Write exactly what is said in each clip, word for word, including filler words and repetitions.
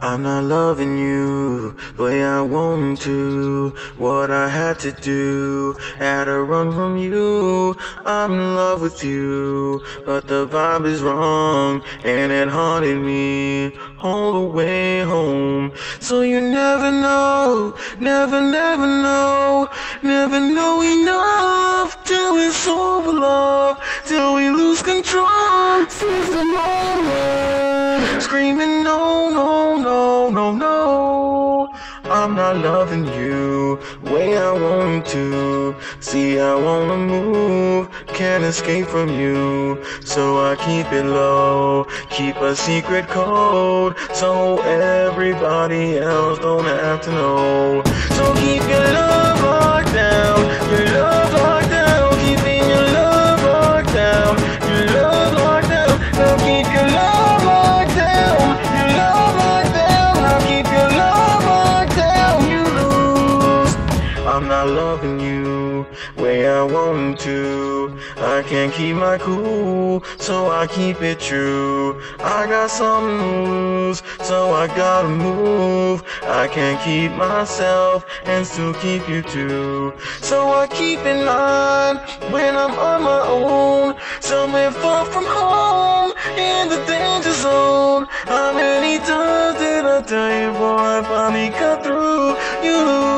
I'm not loving you the way I want to. What I had to do, had to run from you. I'm in love with you, but the vibe is wrong, and it haunted me all the way home. So you never know, never, never know, never know enough till it's over, love, till we lose control. Seize the moment, screaming no, no, no, no, no. I'm not loving you the way I want to. See, I wanna move, can't escape from you. So I keep it low, keep a secret code, so everybody else don't have to know. So keep your love locked down, your love locked down, keeping your love locked down, your love locked down. Now keep your love locked down, your love locked down. Now keep your love locked down. You lose. I'm not loving you way I want to. I can't keep my cool, so I keep it true. I got something to lose, so I gotta move. I can't keep myself and still keep you too. So I keep in mind when I'm on my own, somewhere far from home, in the danger zone. How many times did I tell you before I finally cut through? You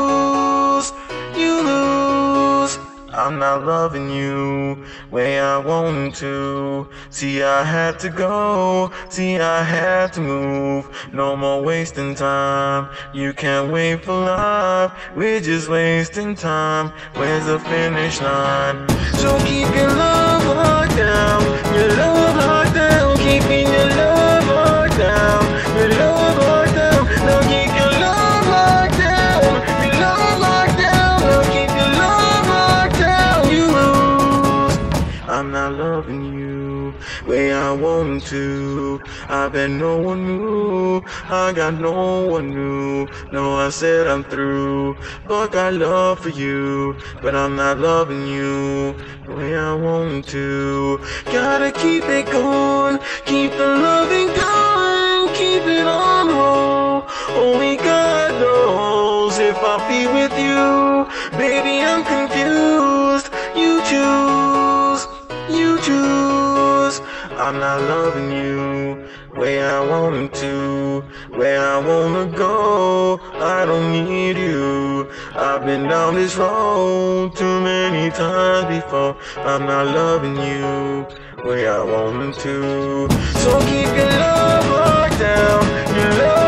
lose, you lose. I'm not loving you way I want to. See, I had to go, see, I had to move. No more wasting time, you can't wait for life. We're just wasting time, where's the finish line? So keep your love locked down, your love locked down, keeping your love locked down, your love locked down. Now keep your love locked down, your love locked down. Now keep your love locked down. You lose. I'm not loving you way I want to. I bet no one knew, I got no one new. No, I said I'm through, but got love for you, but I'm not loving you the way I want to. Gotta keep it going, keep the loving going, keep it on roll. Only God knows if I'll be with you. Baby, I'm confused. You choose, you choose. I'm not loving you way I want to, where I wanna go. I don't need you. I've been down this road too many times before. I'm not loving you way I want to. So keep your love locked down, your love